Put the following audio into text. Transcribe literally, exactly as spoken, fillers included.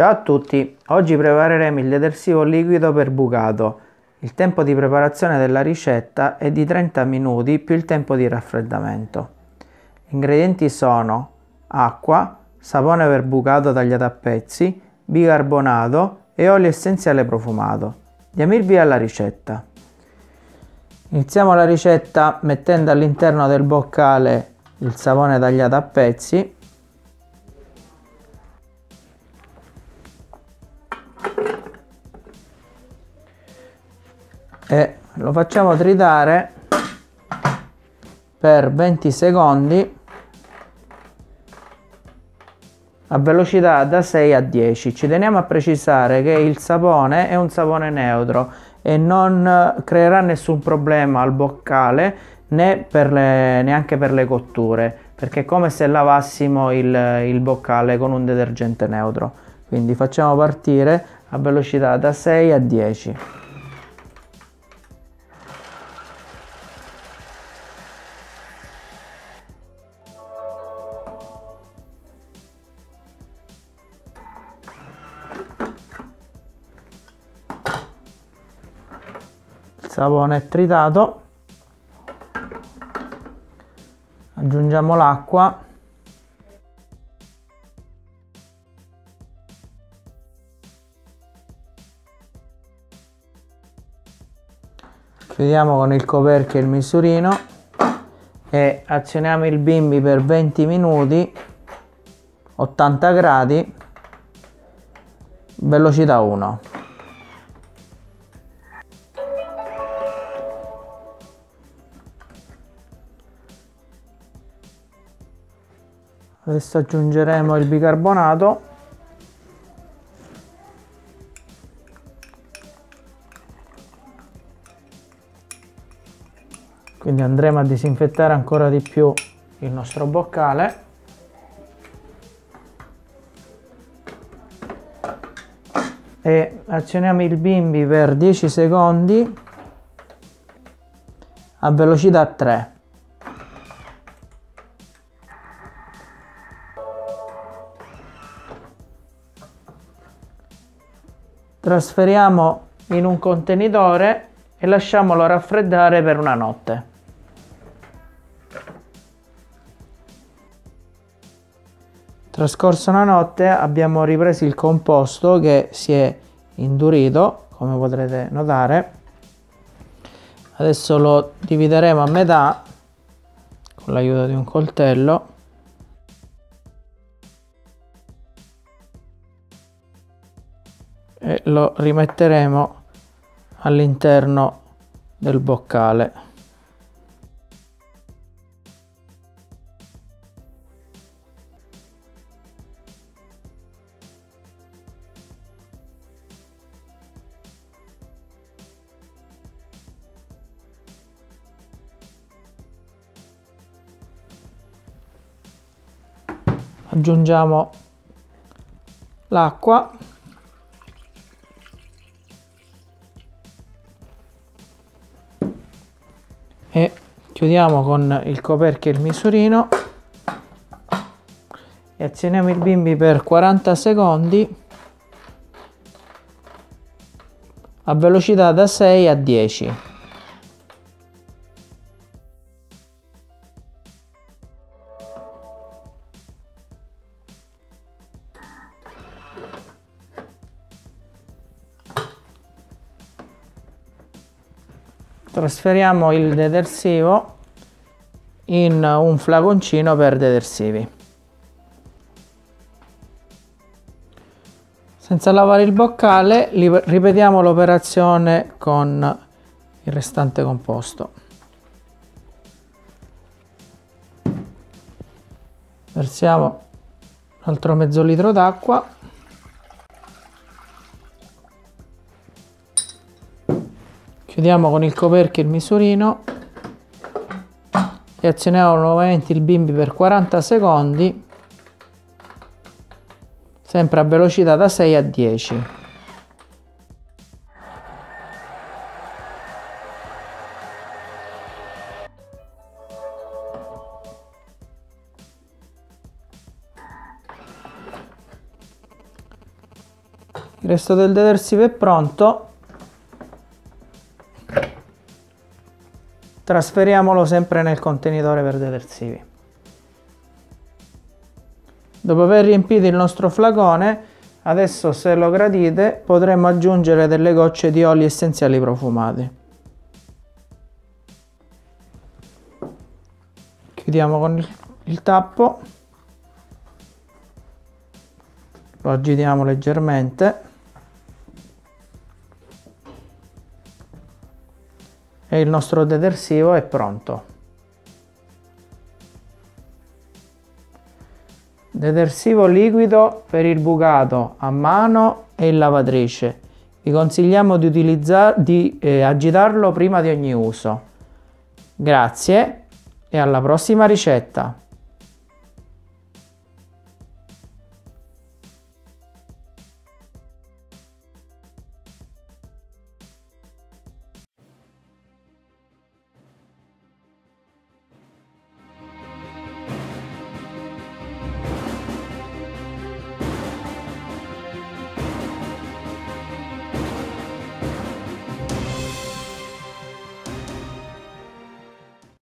Ciao a tutti, oggi prepareremo il detersivo liquido per bucato. Il tempo di preparazione della ricetta è di trenta minuti più il tempo di raffreddamento. Gli ingredienti sono acqua, sapone per bucato tagliato a pezzi, bicarbonato e olio essenziale profumato. Diamo il via alla ricetta. Iniziamo la ricetta mettendo all'interno del boccale il sapone tagliato a pezzi. E lo facciamo tritare per venti secondi a velocità da sei a dieci. Ci teniamo a precisare che il sapone è un sapone neutro e non creerà nessun problema al boccale né per le, neanche per le cotture, perché è come se lavassimo il, il boccale con un detergente neutro. Quindi facciamo partire a velocità da sei a dieci. Il sapone è tritato, aggiungiamo l'acqua, chiudiamo con il coperchio e il misurino e azioniamo il bimbi per venti minuti, ottanta gradi, velocità uno. Adesso aggiungeremo il bicarbonato. Quindi andremo a disinfettare ancora di più il nostro boccale. E azioniamo il bimbi per dieci secondi a velocità tre. Trasferiamo in un contenitore e lasciamolo raffreddare per una notte. Trascorsa una notte abbiamo ripreso il composto che si è indurito, come potrete notare. Adesso lo divideremo a metà con l'aiuto di un coltello. E lo rimetteremo all'interno del boccale. Aggiungiamo l'acqua. E chiudiamo con il coperchio e il misurino e azioniamo il bimbi per quaranta secondi a velocità da sei a dieci. Trasferiamo il detersivo in un flaconcino per detersivi. Senza lavare il boccale, ripetiamo l'operazione con il restante composto. Versiamo un altro mezzo litro d'acqua. Chiudiamo con il coperchio e il misurino e azioniamo nuovamente il bimbi per quaranta secondi, sempre a velocità da sei a dieci. Il resto del detersivo è pronto. Trasferiamolo sempre nel contenitore per detersivi. Dopo aver riempito il nostro flacone, adesso, se lo gradite, potremo aggiungere delle gocce di oli essenziali profumati. Chiudiamo con il, il tappo, lo agitiamo leggermente e il nostro detersivo è pronto. Detersivo liquido per il bucato a mano e in lavatrice. Vi consigliamo di, utilizzar, di eh, agitarlo prima di ogni uso. Grazie e alla prossima ricetta!